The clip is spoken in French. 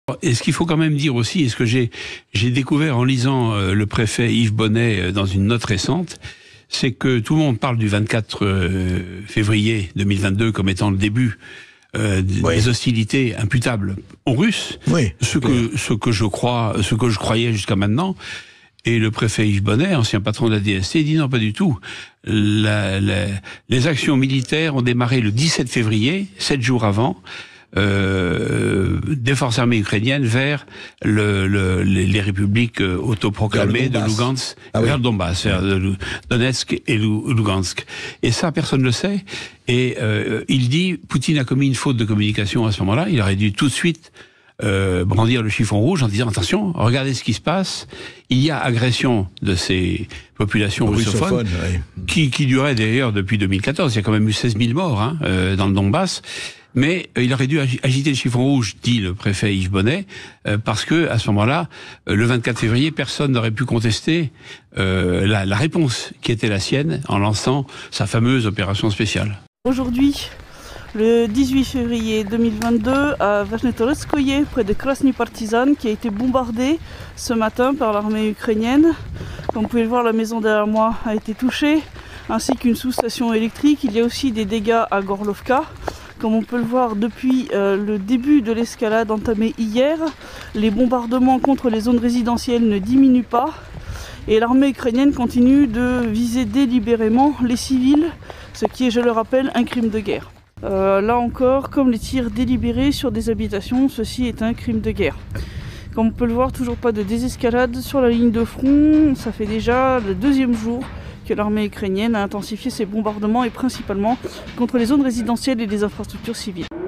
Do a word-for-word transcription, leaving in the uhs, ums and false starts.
Et ce qu'il faut quand même dire aussi, et ce que j'ai j'ai découvert en lisant euh, le préfet Yves Bonnet euh, dans une note récente, c'est que tout le monde parle du vingt-quatre février deux mille vingt-deux comme étant le début euh, oui. des hostilités imputables aux Russes. Oui. Ce que ce que je crois, ce que je croyais jusqu'à maintenant. Et le préfet Yves Bonnet, ancien patron de la D S T, dit non, pas du tout. La, la, les actions militaires ont démarré le dix-sept février, sept jours avant. Euh, des forces armées ukrainiennes vers le, le, les, les républiques euh, autoproclamées de Lugansk, ah vers oui. le Donbass, vers le Donetsk et Lugansk. Et ça, personne ne le sait. Et euh, il dit, Poutine a commis une faute de communication à ce moment-là. Il aurait dû tout de suite euh, brandir le chiffon rouge en disant attention, regardez ce qui se passe. Il y a agression de ces populations russophones, oui. qui, qui durait d'ailleurs depuis deux mille quatorze. Il y a quand même eu seize mille morts hein, euh, dans le Donbass. Mais euh, il aurait dû agiter le chiffon rouge, dit le préfet Yves Bonnet, euh, parce que à ce moment-là, euh, le vingt-quatre février, personne n'aurait pu contester euh, la, la réponse qui était la sienne en lançant sa fameuse opération spéciale. Aujourd'hui, le dix-huit février deux mille vingt-deux, à Vazhnetoretskoye, près de Krasny Partizan, qui a été bombardé ce matin par l'armée ukrainienne. Comme vous pouvez le voir, la maison derrière moi a été touchée, ainsi qu'une sous-station électrique. Il y a aussi des dégâts à Gorlovka. Comme on peut le voir depuis euh, le début de l'escalade entamée hier, les bombardements contre les zones résidentielles ne diminuent pas et l'armée ukrainienne continue de viser délibérément les civils, ce qui est, je le rappelle, un crime de guerre. Euh, là encore, comme les tirs délibérés sur des habitations, ceci est un crime de guerre. Comme on peut le voir, toujours pas de désescalade sur la ligne de front, ça fait déjà le deuxième jour que l'armée ukrainienne a intensifié ses bombardements et principalement contre les zones résidentielles et les infrastructures civiles.